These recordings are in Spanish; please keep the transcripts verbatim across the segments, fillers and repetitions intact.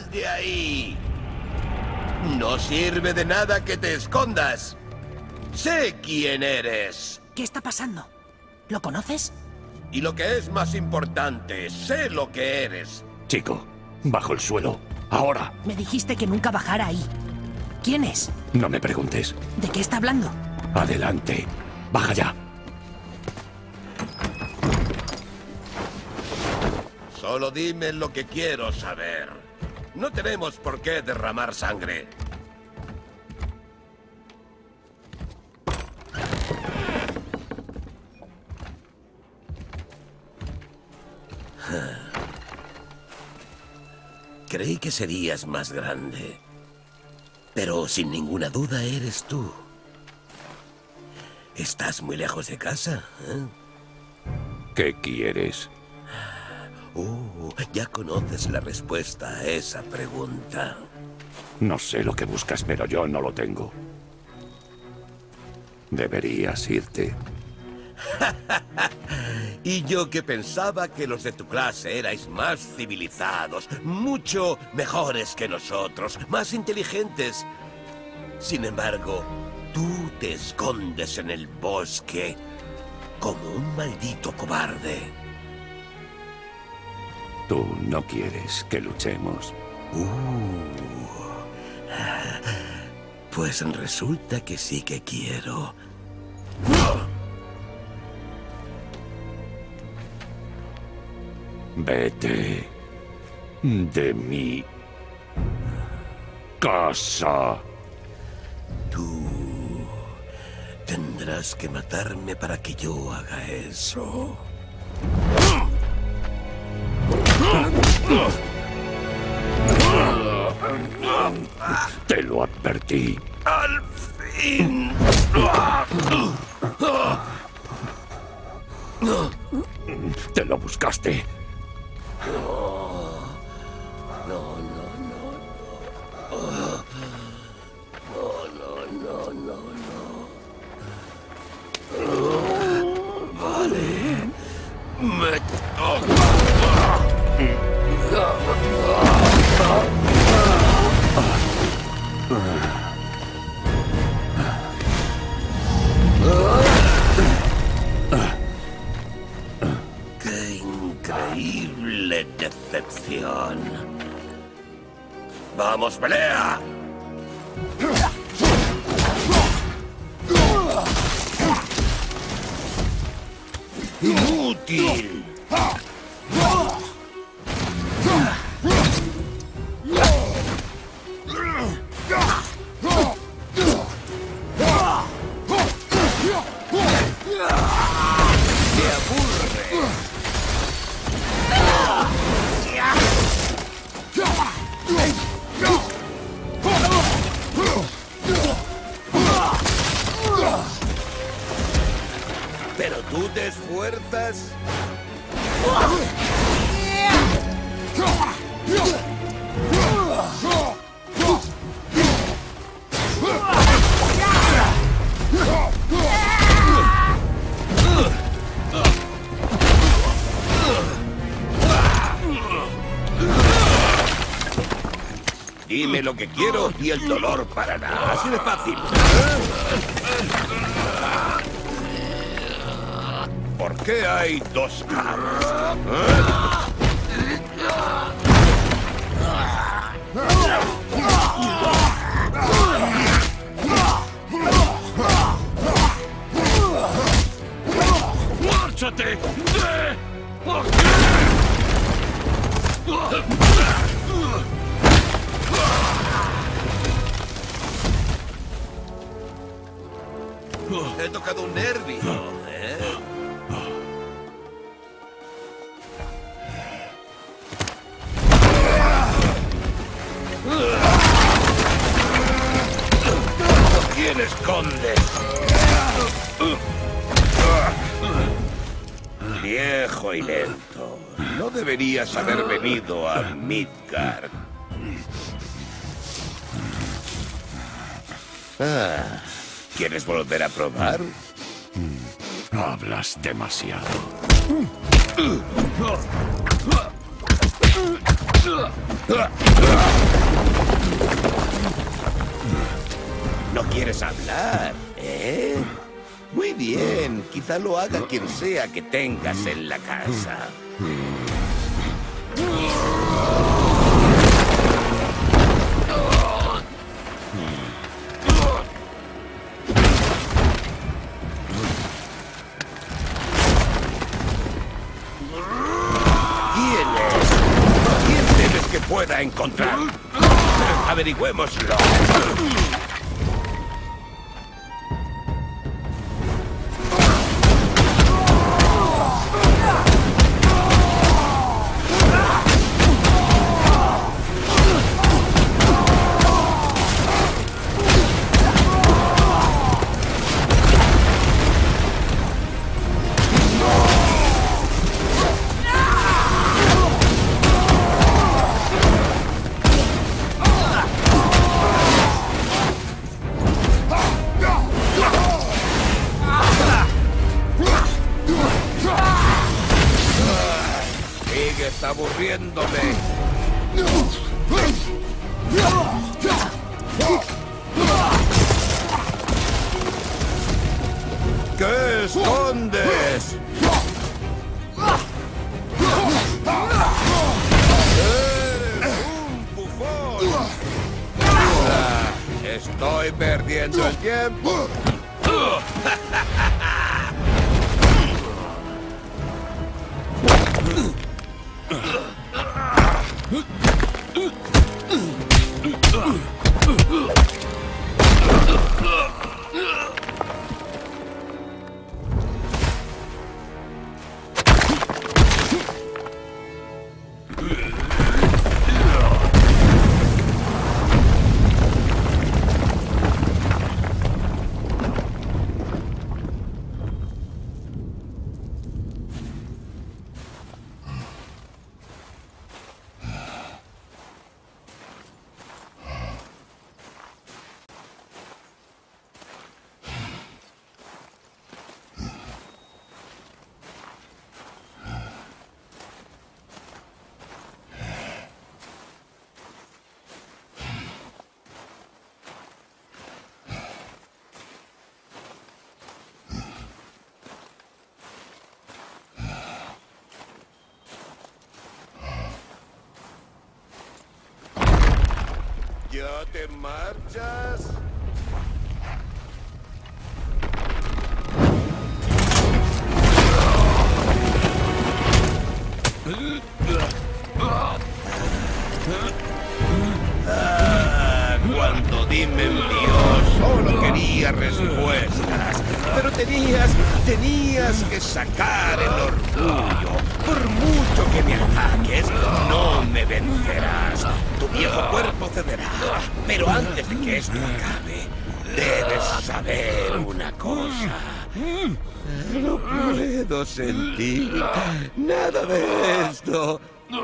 salgas de ahí! No sirve de nada que te escondas. Sé quién eres. ¿Qué está pasando? ¿Lo conoces? Y lo que es más importante, sé lo que eres. Chico, bajo el suelo. Ahora. Me dijiste que nunca bajara ahí. ¿Quién es? No me preguntes. ¿De qué está hablando? Adelante. Baja ya. Solo dime lo que quiero saber. No tenemos por qué derramar sangre. Creí que serías más grande. Pero sin ninguna duda eres tú. ¿Estás muy lejos de casa? ¿Eh? ¿Qué quieres? Oh, ya conoces la respuesta a esa pregunta. No sé lo que buscas, pero yo no lo tengo. Deberías irte. Y yo que pensaba que los de tu clase erais más civilizados, mucho mejores que nosotros, más inteligentes. Sin embargo, tú te escondes en el bosque como un maldito cobarde. Tú no quieres que luchemos. Uh, pues resulta que sí que quiero. Vete de mi casa. Tú tendrás que matarme para que yo haga eso. Te lo advertí. ¡Al fin! Te lo buscaste. No, no, no, no. No, no, no, no, no. Vale. Me toca. ¡Qué increíble decepción! ¡Vamos, pelea! ¡Inútil! Pero tú te esfuerzas. Dime lo que quiero y el dolor parará. Así de fácil. ¿Por qué hay dos caras? ¡Márchate de aquí! He tocado un nervio, ¿eh? ¿Quién escondes? Viejo y lento. No deberías haber venido a Midgard. Ah, ¿quieres volver a probar? Hablas demasiado. ¿No quieres hablar, eh? Muy bien, quizá lo haga quien sea que tengas en la casa. ¿Quién es? ¿Quién temes que pueda encontrar? Averigüémoslo. Sigues aburriéndome. ¿Qué escondes? ¡Eres un bufón! Ah, estoy perdiendo el tiempo. ¿Ya te marchas? Ah, cuando dime envió, solo quería respuestas. Pero tenías, tenías que sacar el orgullo. Por mucho que me ataques, no me vencerás. Tu viejo cuerpo cederá. Pero antes de que esto acabe, debes saber una cosa. No puedo sentir nada de esto.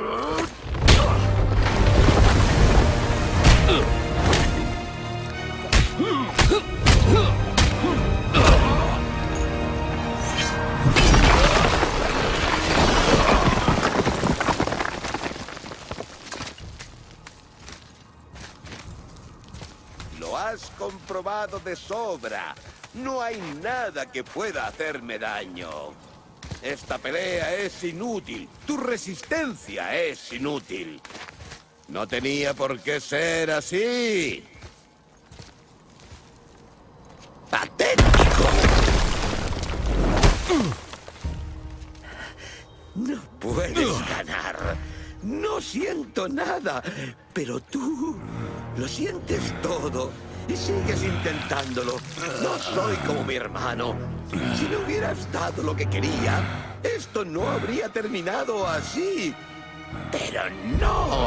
Lo has comprobado de sobra. No hay nada que pueda hacerme daño. Esta pelea es inútil. Tu resistencia es inútil. No tenía por qué ser así. ¡Patético! No puedes ganar. No siento nada. Pero tú lo sientes todo. Y sigues intentándolo. No soy como mi hermano. Si no hubieras dado lo que quería, esto no habría terminado así. Pero no.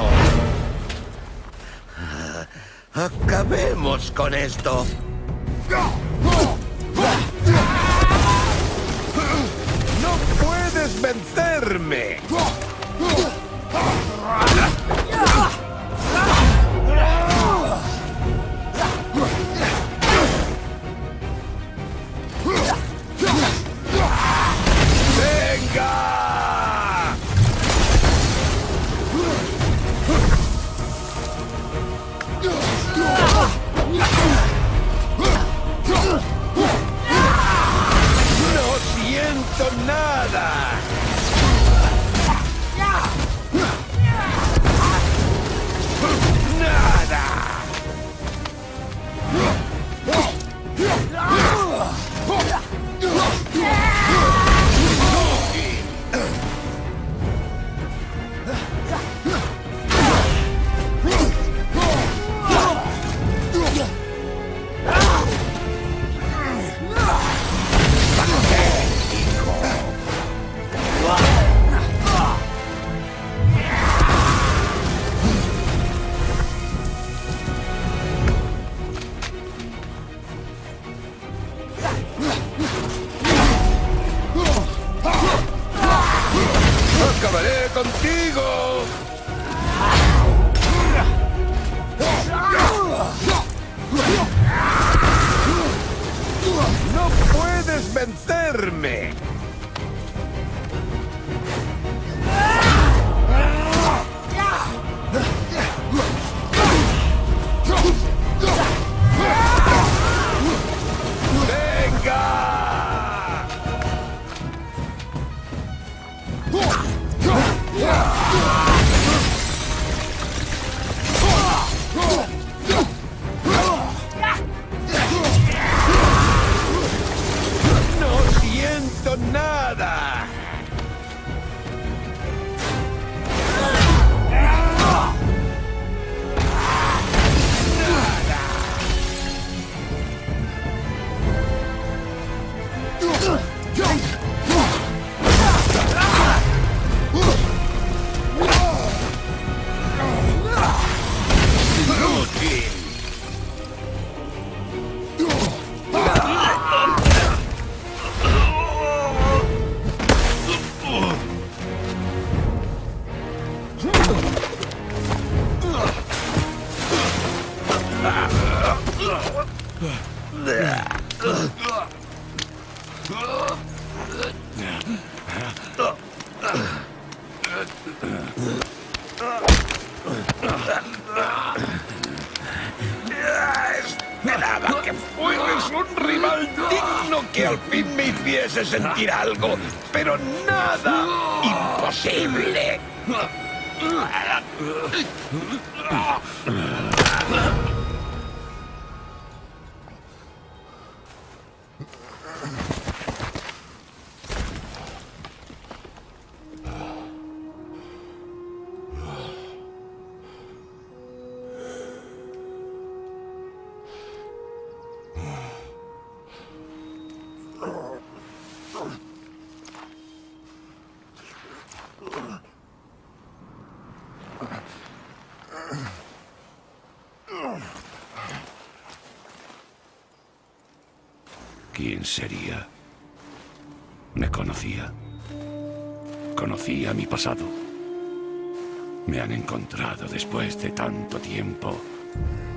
Acabemos con esto. ¡No puedes vencerme! ¡Venga! contigo! ¡No puedes vencerme! ¡No siento nada! Esperaba que fueras un rival digno que al fin me hiciese sentir algo, pero nada. ¡Imposible! ¿Quién sería? ¿Me conocía? ¿Conocía mi pasado? Me han encontrado después de tanto tiempo.